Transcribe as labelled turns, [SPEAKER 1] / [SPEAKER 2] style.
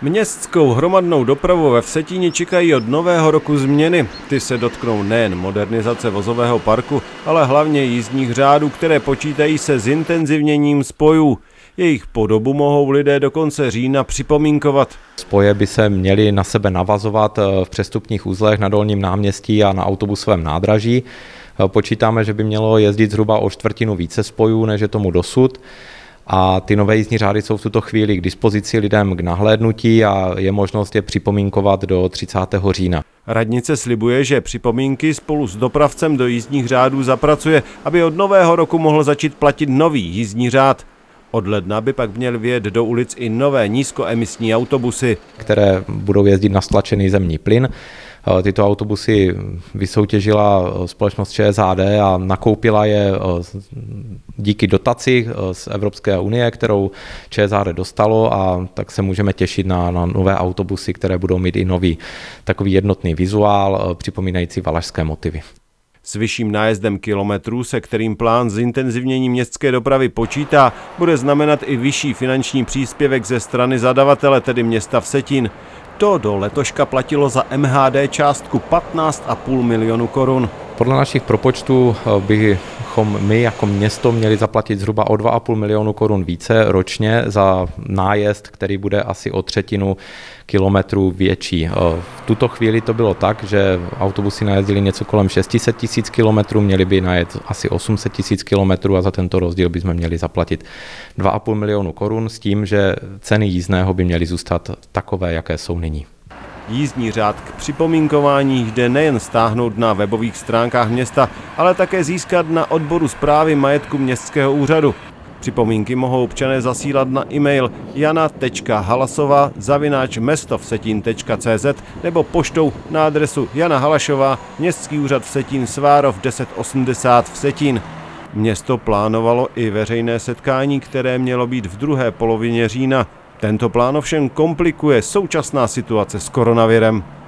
[SPEAKER 1] Městskou hromadnou dopravu ve Vsetíně čekají od nového roku změny. Ty se dotknou nejen modernizace vozového parku, ale hlavně jízdních řádů, které počítají se zintenzivněním spojů. Jejich podobu mohou lidé do konce října připomínkovat.
[SPEAKER 2] Spoje by se měly na sebe navazovat v přestupních uzlech na Dolním náměstí a na autobusovém nádraží. Počítáme, že by mělo jezdit zhruba o čtvrtinu více spojů, než je tomu dosud. A ty nové jízdní řády jsou v tuto chvíli k dispozici lidem k nahlédnutí a je možnost je připomínkovat do 30. října.
[SPEAKER 1] Radnice slibuje, že připomínky spolu s dopravcem do jízdních řádů zapracuje, aby od nového roku mohl začít platit nový jízdní řád. Od ledna by pak měl vyjet do ulic i nové nízkoemisní autobusy,
[SPEAKER 2] které budou jezdit na stlačený zemní plyn. Tyto autobusy vysoutěžila společnost ČSHD a nakoupila je díky dotaci z Evropské unie, kterou ČSHD dostalo, a tak se můžeme těšit na nové autobusy, které budou mít i nový takový jednotný vizuál, připomínající valašské motivy.
[SPEAKER 1] S vyšším nájezdem kilometrů, se kterým plán zintenzivnění městské dopravy počítá, bude znamenat i vyšší finanční příspěvek ze strany zadavatele, tedy města Vsetín. To do letoška platilo za MHD částku 15,5 milionu korun.
[SPEAKER 2] Podle našich propočtů bychom my jako město měli zaplatit zhruba o 2,5 milionu korun více ročně za nájezd, který bude asi o třetinu kilometrů větší. V tuto chvíli to bylo tak, že autobusy najezdily něco kolem 600 000 kilometrů, měli by najet asi 800 000 kilometrů a za tento rozdíl bychom měli zaplatit 2,5 milionu korun s tím, že ceny jízdného by měly zůstat takové, jaké jsou nyní.
[SPEAKER 1] Jízdní řád k připomínkování jde nejen stáhnout na webových stránkách města, ale také získat na odboru správy majetku městského úřadu. Připomínky mohou občané zasílat na e-mail jana.halasova@mestovsetin.cz nebo poštou na adresu Jana Halašová, Městský úřad Vsetín, Svárov 1080 Vsetín. Město plánovalo i veřejné setkání, které mělo být v druhé polovině října. Tento plán ovšem komplikuje současná situace s koronavirem.